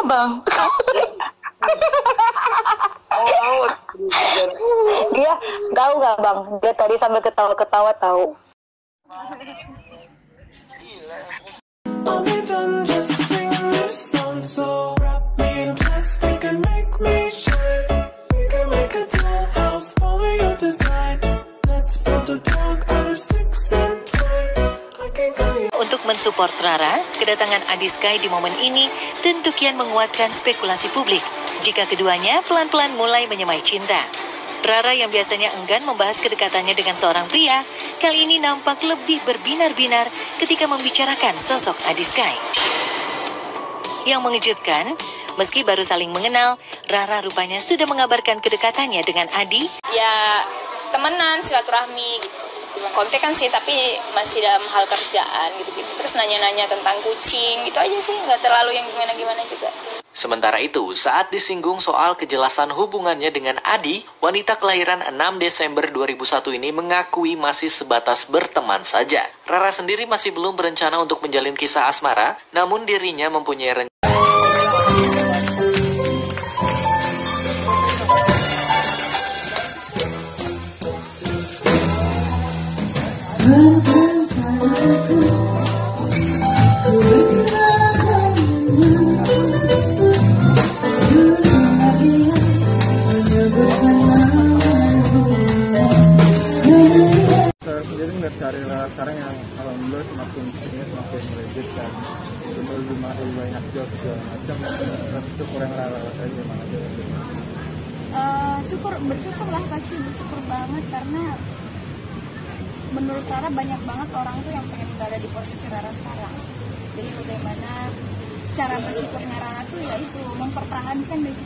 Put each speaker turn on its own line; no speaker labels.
Bang. Dia tahu nggak Bang? Dia tadi sambil ketawa-ketawa tahu.
Untuk mensupport Rara, kedatangan Adi Sky di momen ini tentu kian menguatkan spekulasi publik jika keduanya pelan-pelan mulai menyemai cinta. Rara yang biasanya enggan membahas kedekatannya dengan seorang pria, kali ini nampak lebih berbinar-binar ketika membicarakan sosok Adi Sky. Yang mengejutkan, meski baru saling mengenal, Rara rupanya sudah mengabarkan kedekatannya dengan Adi.
Ya, temenan, silaturahmi gitu. Kontekan sih, tapi masih dalam hal kerjaan gitu-gitu. Terus nanya-nanya tentang kucing gitu aja sih, nggak terlalu yang gimana-gimana juga.
Sementara itu, saat disinggung soal kejelasan hubungannya dengan Adi, wanita kelahiran 6 Desember 2001 ini mengakui masih sebatas berteman saja. Rara sendiri masih belum berencana untuk menjalin kisah asmara, namun dirinya mempunyai rencana.
Saya sendiri nggak cari sekarang yang alhamdulillah semakin legit kan, lebih banyak job segala macam, syukur yang rara saya gimana aja.
Bersyukur lah, pasti bersyukur banget karena menurut Rara banyak banget orang tuh yang pengen berada di posisi Rara sekarang. Jadi bagaimana cara bersyukurnya Rara tuh yaitu mempertahankan